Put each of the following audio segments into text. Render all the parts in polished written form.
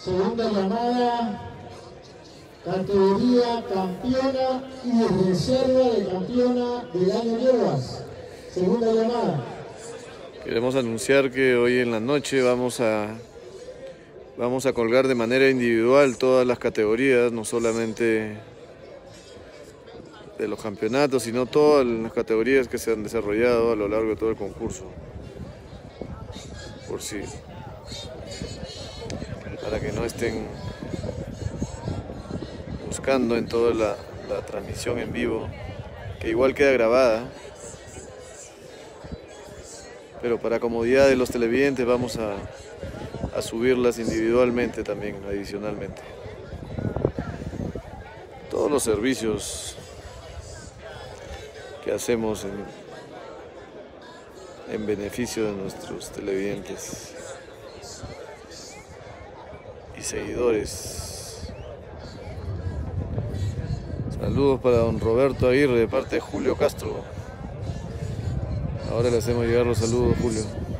Segunda llamada, categoría campeona y reserva de campeona del año Yeguas. Segunda llamada. Queremos anunciar que hoy en la noche vamos a colgar de manera individual todas las categorías, no solamente de los campeonatos, sino todas las categorías que se han desarrollado a lo largo de todo el concurso. Por si, para que no estén buscando en toda la transmisión en vivo, que igual queda grabada, pero para comodidad de los televidentes vamos a subirlas individualmente también, adicionalmente. Todos los servicios que hacemos en beneficio de nuestros televidentes y seguidores. Saludos para don Roberto Aguirre de parte de Julio Castro. Ahora le hacemos llegar los saludos, Julio.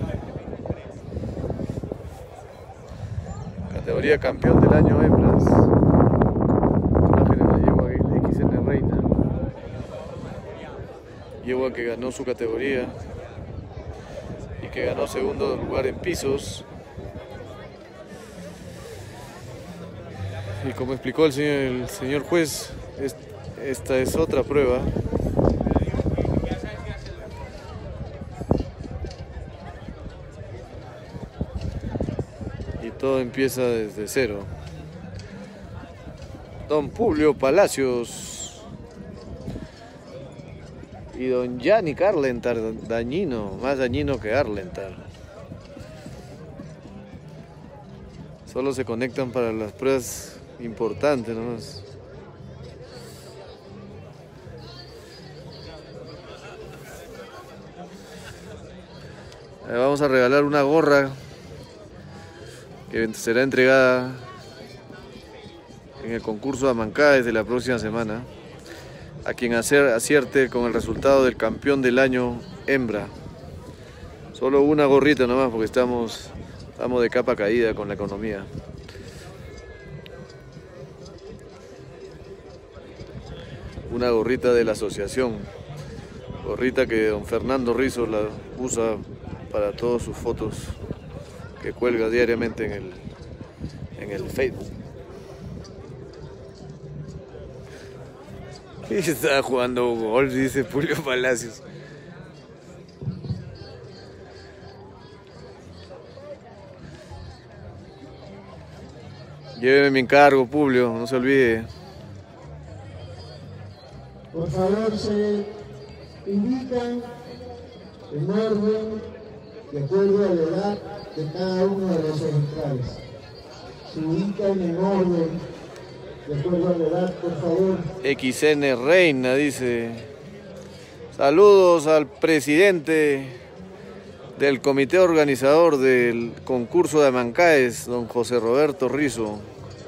Categoría campeón del año hembras. Imágenes de yegua XN Reina. Yegua que ganó su categoría y que ganó segundo lugar en pisos. Y como explicó el señor juez, esta es otra prueba. Y todo empieza desde cero. Don Publio Palacios y don Yannick Arlentar, dañino, más dañino que Arlentar. Solo se conectan para las pruebas importantes nomás. Vamos a regalar una gorra que será entregada en el concurso de Amancáes de la próxima semana a quien acierte con el resultado del campeón del año hembra. Solo una gorrita nomás porque estamos de capa caída con la economía. Una gorrita de la asociación, gorrita que don Fernando Rizzo la usa para todas sus fotos que cuelga diariamente en el Facebook. Y está jugando golf, dice Publio Palacios. Lléveme mi encargo, Publio, no se olvide. Por favor, se indican en orden de acuerdo a la edad de cada uno de los ejemplares. Se ubican en orden de acuerdo a la edad, por favor. XN Reina dice: saludos al presidente del comité organizador del concurso de Amancáes, don José Roberto Rizzo.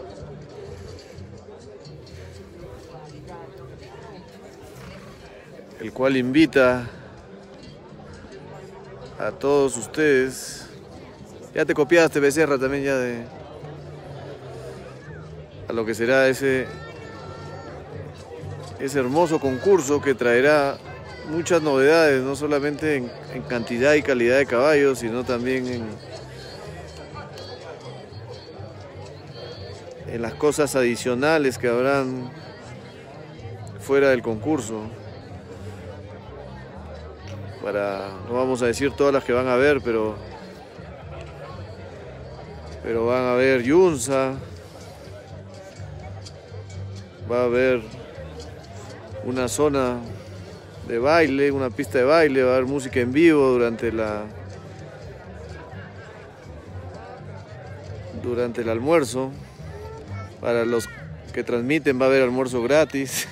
El cual invita a todos ustedes. Ya te copiaste, Becerra, también ya a lo que será ese hermoso concurso que traerá muchas novedades, no solamente en cantidad y calidad de caballos, sino también en las cosas adicionales que habrán fuera del concurso. No vamos a decir todas las que van a haber, pero van a haber yunza, va a haber una zona de baile, una pista de baile, va a haber música en vivo durante el almuerzo. Para los que transmiten va a haber almuerzo gratis.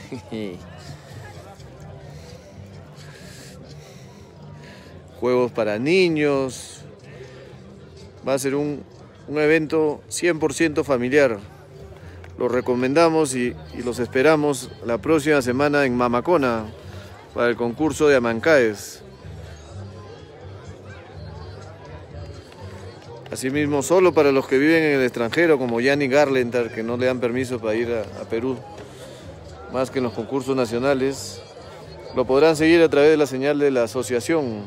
Juegos para niños. Va a ser un evento 100% familiar. Los recomendamos y los esperamos la próxima semana en Mamacona para el concurso de Amancáes. Asimismo, solo para los que viven en el extranjero, como Yannick Arlentar, que no le dan permiso para ir a Perú, más que en los concursos nacionales, lo podrán seguir a través de la señal de la asociación.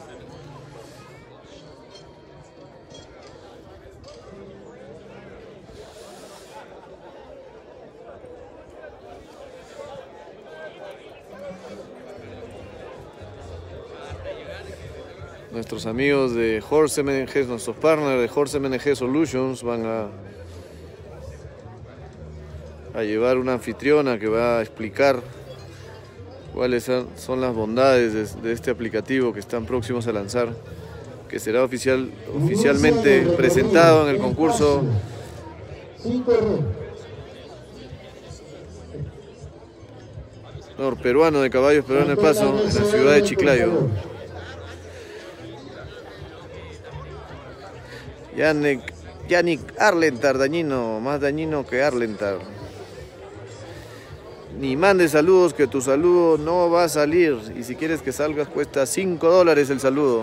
Nuestros amigos de Horse MNG, nuestros partners de Horse MNG Solutions, van a llevar una anfitriona que va a explicar cuáles son las bondades de este aplicativo que están próximos a lanzar, que será oficialmente presentado en el concurso norperuano de caballos peruano de paso en la ciudad de Chiclayo. Yannick Arlentar, dañino, más dañino que Arlentar. Ni mandes saludos, que tu saludo no va a salir. Y si quieres que salgas, cuesta $5 el saludo.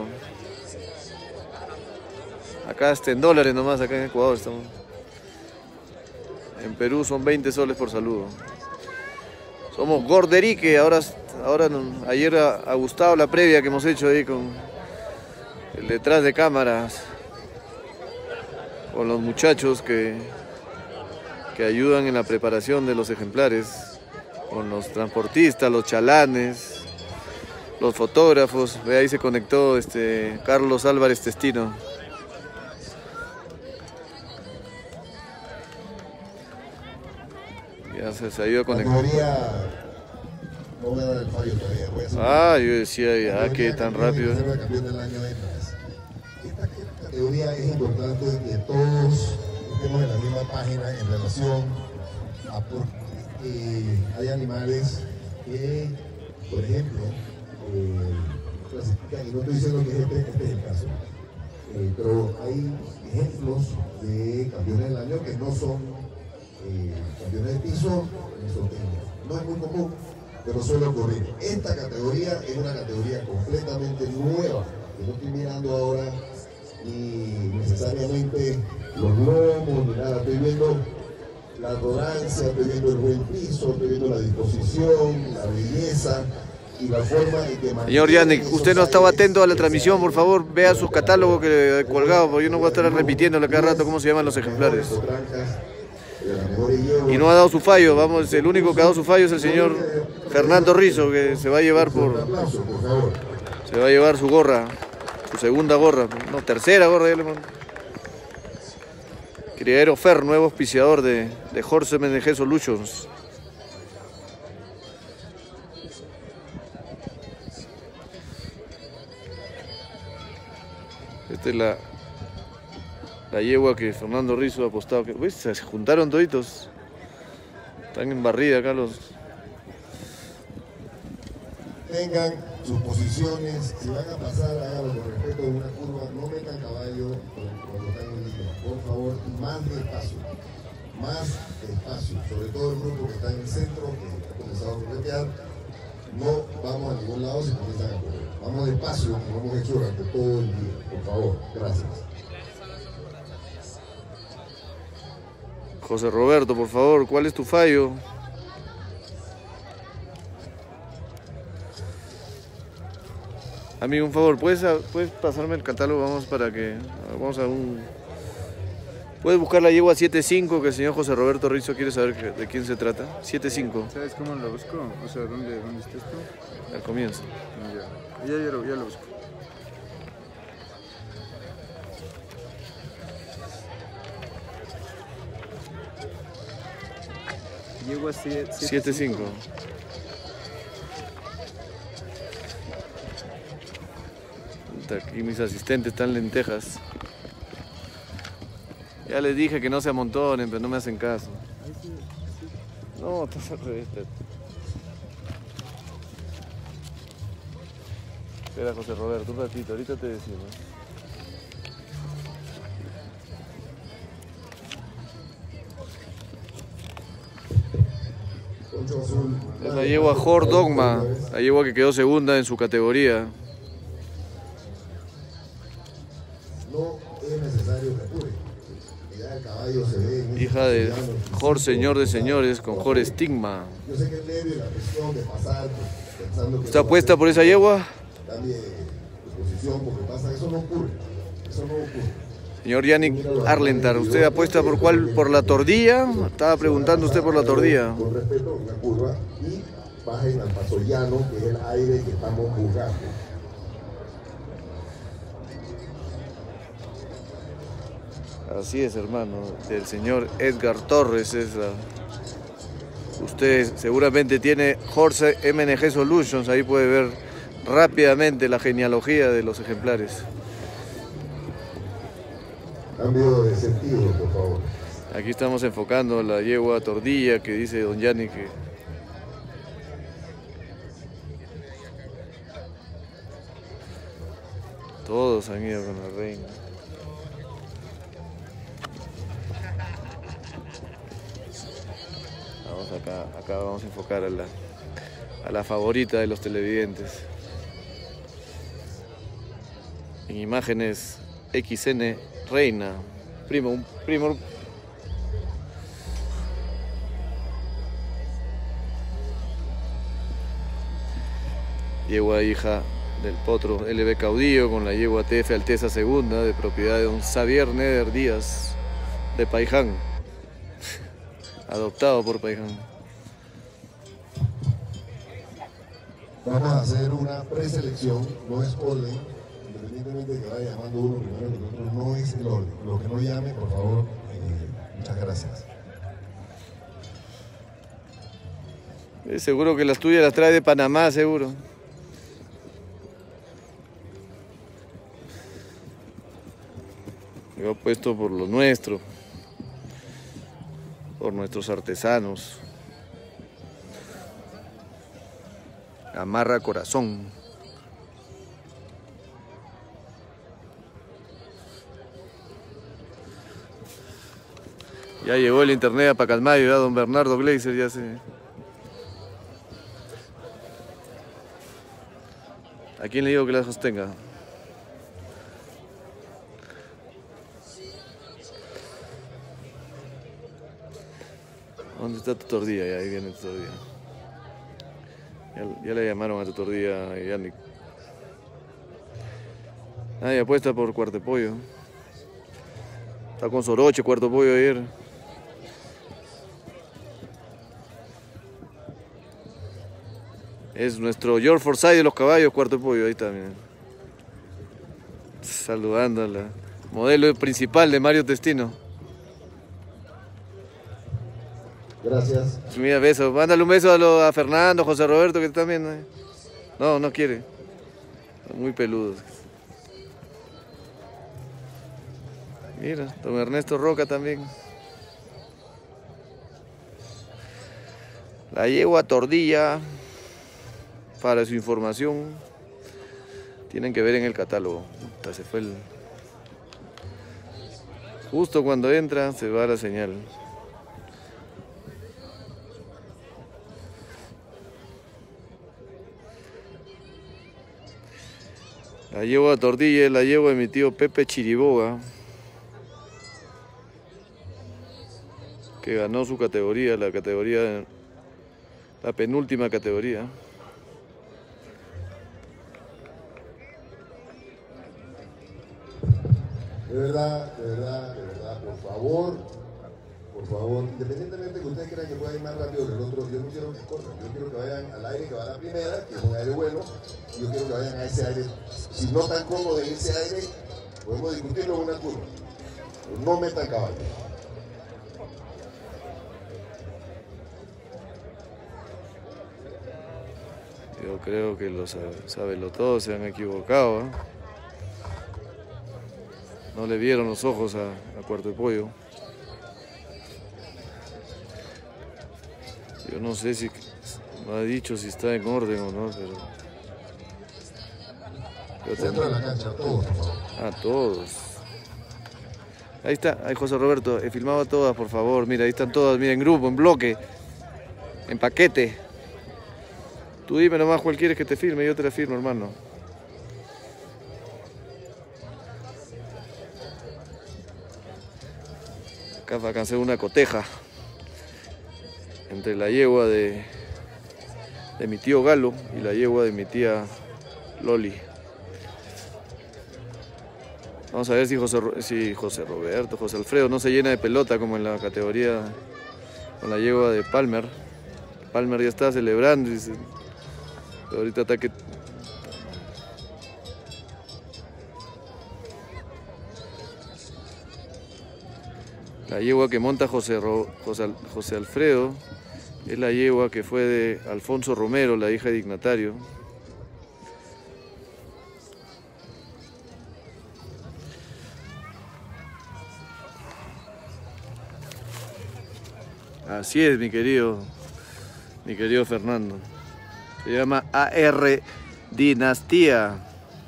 Acá está en dólares nomás, acá en Ecuador estamos. En Perú son 20 soles por saludo. Somos Gorderique, ayer ha gustado la previa que hemos hecho ahí con el detrás de cámaras, con los muchachos que ayudan en la preparación de los ejemplares, con los transportistas, los chalanes, los fotógrafos. Ve, ahí se conectó Carlos Álvarez Testino. Ya se ha ido a conectar. No voy a dar el fallo todavía. Yo decía, ya que tan rápido. Esta categoría es importante que todos estemos en la misma página en relación a porque hay animales que, por ejemplo, clasifican, y no estoy diciendo que este es el caso, pero hay ejemplos de campeones del año que no son campeones de piso ni son técnicos. No es muy común, pero suele ocurrir. Esta categoría es una categoría completamente nueva, que no estoy mirando ahora ni necesariamente los lomos ni nada. Estoy viendo la arrogancia, estoy viendo el buen piso, estoy viendo la disposición, la belleza y la forma en que... Señor Yannick, usted no estaba atento a la transmisión, por favor, vea sus catálogos que he colgado, porque yo no voy a estar repitiéndole cada rato cómo se llaman los ejemplares. Y no ha dado su fallo, vamos, el único que ha dado su fallo es el señor Fernando Rizzo, que se va a llevar su gorra, su segunda gorra, no, tercera gorra, ya le mando. Criadero Fer, nuevo auspiciador de Horse MNG Solutions. Esta es la yegua que Fernando Rizzo ha apostado. ¿Ves? Se juntaron toditos. Están en barrida acá los... Tengan sus posiciones. Si van a pasar, háganlo con respeto de una curva. No metan caballo cuando están en línea. Por favor, más despacio. Más despacio. Sobre todo el grupo que está en el centro, que ha comenzado a corretear. No vamos a ningún lado si comienzan a correr. Vamos despacio, como hemos hecho durante todo el día. Por favor, gracias. José Roberto, por favor, ¿cuál es tu fallo? Amigo, un favor, ¿puedes pasarme el catálogo? Vamos a un... ¿Puedes buscar la yegua 7.5 que el señor José Roberto Rizzo quiere saber de quién se trata? 7.5. ¿Sabes cómo lo busco? O sea, ¿dónde estás tú? Al comienzo. Ya lo busco. Yegua 7.5. Aquí mis asistentes están lentejas. Ya les dije que no se amontonen, pero no me hacen caso. No, estás al revés. Espera, José Roberto, un ratito, ahorita te decimos. Es la yegua Hor Dogma, la yegua que quedó segunda en su categoría. no es necesario que apure. Ya el caballo se ve. Hija de Jorge Señor de Señores con Jorge Stigma. Yo sé que el nervio y la presión de pasar pensando que ¿Está puesta por esa yegua? cambie de posición porque pasa, eso no ocurre. Eso no ocurre. Señor Yannick Arlentar, ¿usted apuesta por cuál? ¿Por la tordilla? Estaba preguntando usted por la tordilla. Con respeto, una curva y bajen al paso llano, que es el aire que estamos buscando. Así es, hermano, del señor Edgar Torres. Usted seguramente tiene Jorge MNG Solutions, ahí puede ver rápidamente la genealogía de los ejemplares. Cambio de sentido, por favor. Aquí estamos enfocando la yegua tordilla que dice don Yanni que todos han ido con la reina. Vamos acá vamos a enfocar a la favorita de los televidentes. En imágenes XN Reina, un primo. Yegua hija del potro LB Caudillo con la yegua TF Alteza Segunda de propiedad de don Xavier Neder Díaz de Paiján, adoptado por Paiján. Vamos a hacer una preselección, no es orden, independientemente de que vaya llamando uno primero que otro, no es el orden. Lo que no llame, por favor, muchas gracias. Seguro que las tuyas las trae de Panamá, seguro. Yo apuesto por lo nuestro, por nuestros artesanos. Amarra corazón. Ya llegó el internet a Pacalmayo, ya don Bernardo Gleiser ya se... ¿A quién le digo que la sostenga? ¿Dónde está tu tordilla? Ya, ahí viene tu tordilla. Ya le llamaron a tu tordilla, Yannick. Nadie apuesta por cuarto pollo. Está con Soroche, cuarto pollo ayer. Es nuestro George Forsyth de los caballos, cuarto pollo, ahí está, miren. Saludándola. Modelo principal de Mario Testino. Gracias. Mira, beso. Mándale un beso a Fernando, José Roberto, que están viendo. No, no quiere. Son muy peludos. Mira, don Ernesto Roca también. La yegua tordilla, para su información, tienen que ver en el catálogo. Puta, se fue el... Justo cuando entra, se va la señal. La yegua tordilla es la yegua de mi tío Pepe Chiriboga, que ganó su categoría, la penúltima categoría. De verdad, por favor, independientemente que ustedes crean que pueda ir más rápido que el otro, yo no quiero que corran, yo quiero que vayan al aire que va a la primera, que es un aire bueno, y yo quiero que vayan a ese aire. Si no están cómodos en ese aire, podemos discutirlo en una curva, pero no metan caballos. Yo creo que los sabelotodos se han equivocado, ¿eh? No le vieron los ojos a Cuarto de Pollo. Yo no sé si no ha dicho si está en orden o no, pero Dentro de la cancha, todos, por favor. a todos. Ahí está, ahí José Roberto, he filmado a todas, por favor. Mira, ahí están todas, mira, en grupo, en bloque, en paquete. Tú dime nomás cuál quieres que te firme, yo te la firmo, hermano. Acá va a hacer una coteja entre la yegua de mi tío Galo y la yegua de mi tía Loli. Vamos a ver si José Alfredo no se llena de pelota como en la categoría con la yegua de Palmer. Palmer ya está celebrando, dice. Pero ahorita ataque. La yegua que monta José Alfredo es la yegua que fue de Alfonso Romero, la hija de dignatario. Así es, mi querido Fernando. Se llama AR Dinastía.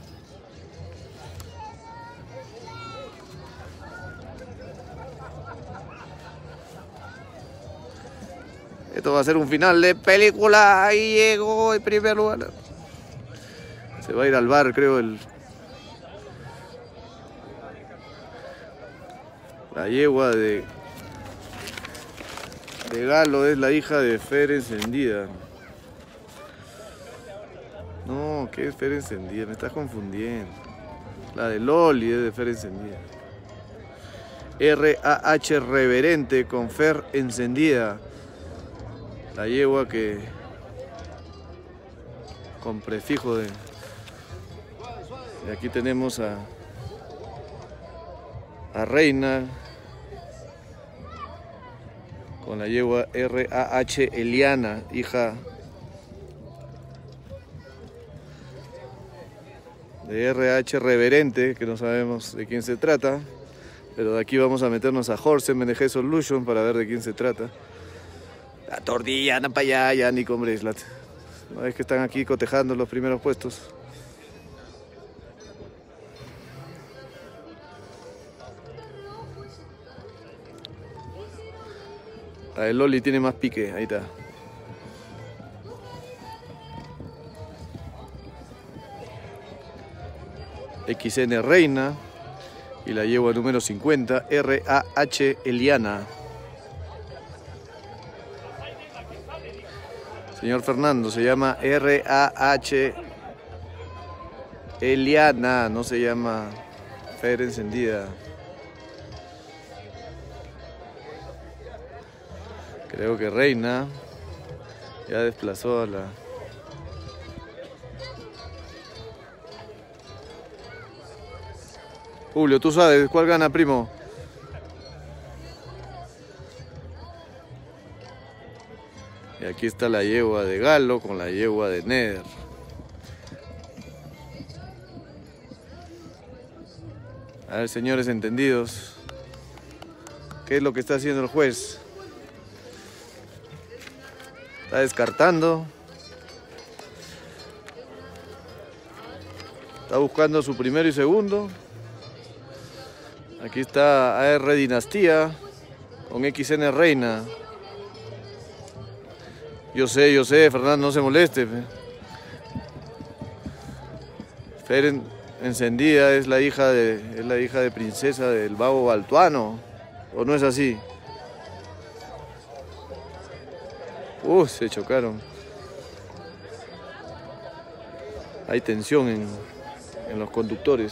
Esto va a ser un final de película. Ahí llegó en primer lugar. Se va a ir al bar, creo, la yegua de Galo es la hija de Fer Encendida. No, ¿qué es Fer Encendida? Me estás confundiendo. La de Loli es de Fer Encendida. RH Reverente con Fer Encendida. La yegua que con prefijo de... Y aquí tenemos a Reina con la yegua RH Eliana, hija de RH Reverente, que no sabemos de quién se trata, pero de aquí vamos a meternos a Horse MNG Solution para ver de quién se trata. La tortilla, anda para allá, ya ni con Breslat. No es que están aquí cotejando los primeros puestos. La de Loli tiene más pique, ahí está. XN Reina y la yegua número 50, RH Eliana. Señor Fernando, se llama RH Eliana, no se llama Fer Encendida. Creo que Reina ya desplazó a la... Julio, ¿tú sabes cuál gana, primo? Y aquí está la yegua de Galo con la yegua de Neder. A ver, señores entendidos, ¿qué es lo que está haciendo el juez? Está descartando. Está buscando su primero y segundo. Aquí está AR Dinastía con XN Reina. Yo sé, Fernando, no se moleste. Fer Encendida es la hija de princesa del Babo Baltuano. ¿O no es así? Se chocaron. Hay tensión en los conductores.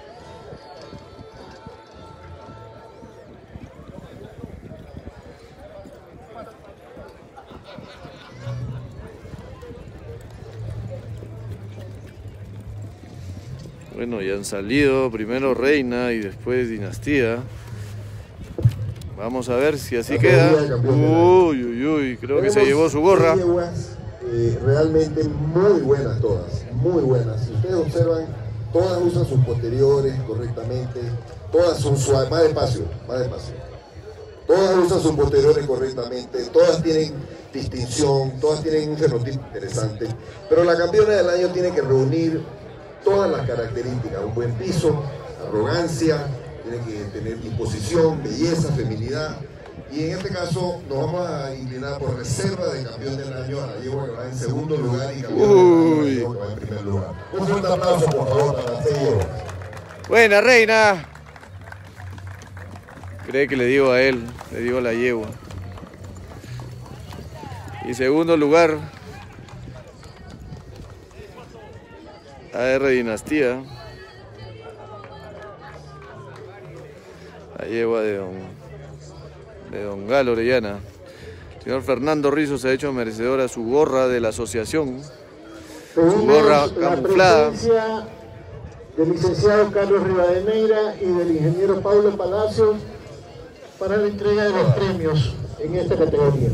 Bueno, ya han salido primero Reina y después Dinastía. Vamos a ver si así queda. Uy, creo que se llevó su gorra. Realmente muy buenas todas, muy buenas. Si ustedes observan, todas usan sus posteriores correctamente, todas son suaves, más despacio. Todas usan sus posteriores correctamente, todas tienen distinción, todas tienen un fenotipo interesante, pero la campeona del año tiene que reunir todas las características: un buen piso, arrogancia, tiene que tener disposición, belleza, feminidad. Y en este caso nos vamos a inclinar por reserva de campeón del año a la yegua que va en segundo lugar y campeón del año que va en primer lugar. Un fuerte aplauso, por favor, para la yegua. Buena, Reina. Cree que le digo a él, le digo a la yegua. Y segundo lugar, AR Dinastía. La yegua de don Galo Orellana. El señor Fernando Rizzo se ha hecho merecedor a su gorra de la asociación. Su gorra camuflada. Del licenciado Carlos Rivadeneira y del ingeniero Pablo Palacios para la entrega de los premios en esta categoría.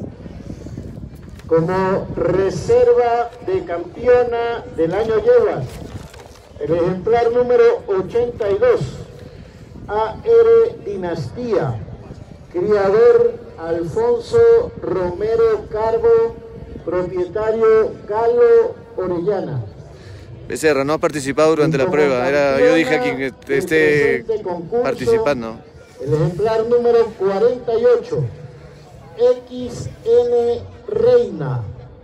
Como reserva de campeona del año Yeguas, el ejemplar número 82, AR Dinastía, criador Alfonso Romero Carbo, propietario Galo Orellana. Becerra no ha participado durante la prueba, yo dije a quien esté participando. El ejemplar número 48, XN Reina,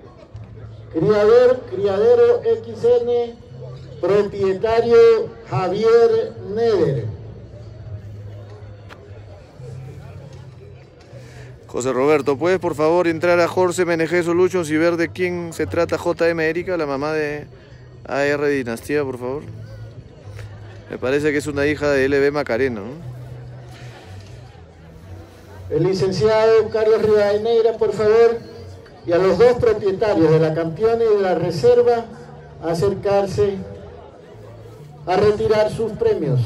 criadero XN, propietario Javier Neder. José Roberto, ¿puedes por favor entrar a Jorge MNG Solutions y ver de quién se trata JM Erika, la mamá de AR Dinastía, por favor? Me parece que es una hija de LB Macareno, ¿no? El licenciado Carlos Rivadeneira, por favor, y a los dos propietarios de la campeona y de la reserva, acercarse a retirar sus premios.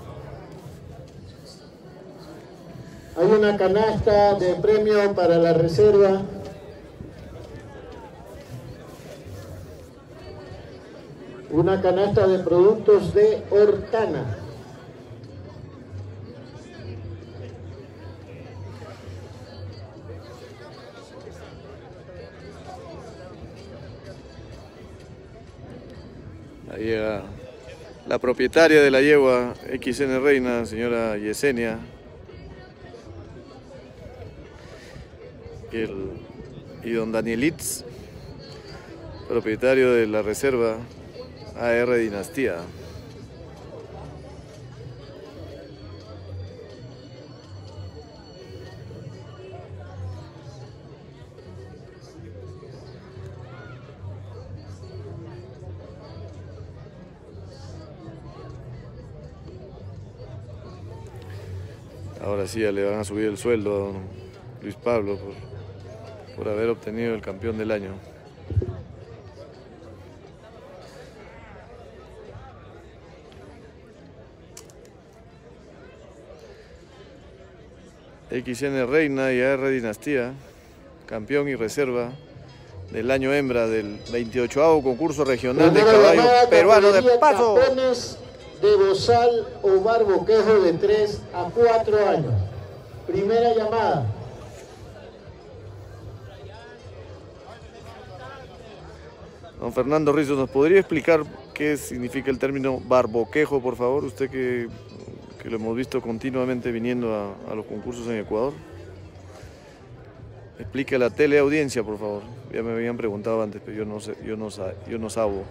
Hay una canasta de premio para la reserva. Una canasta de productos de Hortana. Ahí llega la propietaria de la yegua XN Reina, señora Yesenia. Y don Danielitz, propietario de la reserva AR Dinastía. Ahora sí ya le van a subir el sueldo a don Luis Pablo por haber obtenido el campeón del año. XN Reina y AR Dinastía, campeón y reserva del año hembra del 28º concurso regional de caballo peruano de paso. De bozal o barboquejo de 3 a 4 años. Primera llamada. Don Fernando Rizzo, ¿nos podría explicar qué significa el término barboquejo, por favor? Usted que lo hemos visto continuamente viniendo a los concursos en Ecuador. Explique a la teleaudiencia, por favor. Ya me habían preguntado antes, pero yo no sabo.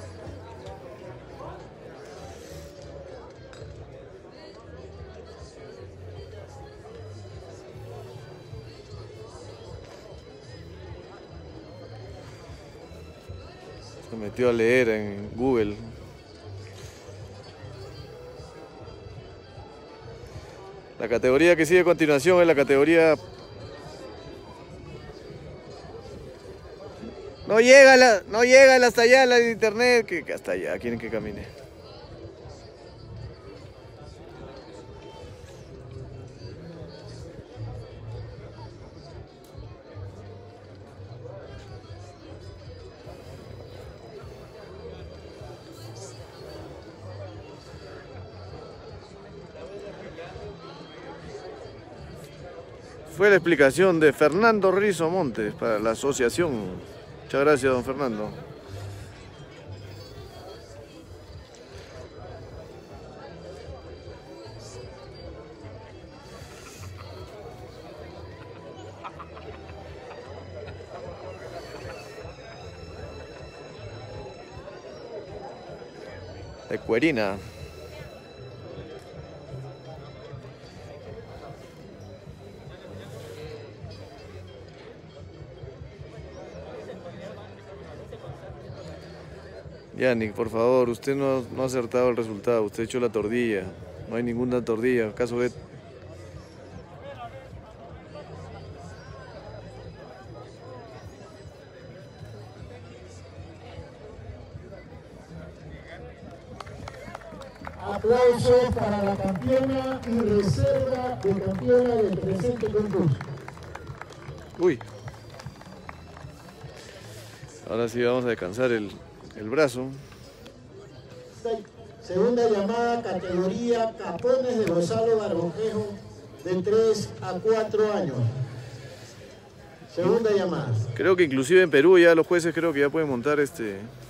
Se metió a leer en Google. La categoría que sigue a continuación es la categoría... No llega hasta allá la de internet, que hasta allá quieren que camine. Fue la explicación de Fernando Rizzo Montes para la asociación. Muchas gracias, don Fernando. De Cuerina. Yannick, por favor, usted no ha acertado el resultado, usted ha hecho la tordilla. No hay ninguna tordilla, caso de... Aplausos para la campeona y reserva de campeona del presente concurso. Uy. Ahora sí vamos a descansar el brazo. Segunda llamada, categoría Capones de Gonzalo Barboquejo, de 3 a 4 años. Segunda llamada. Creo que inclusive en Perú ya los jueces creo que ya pueden montar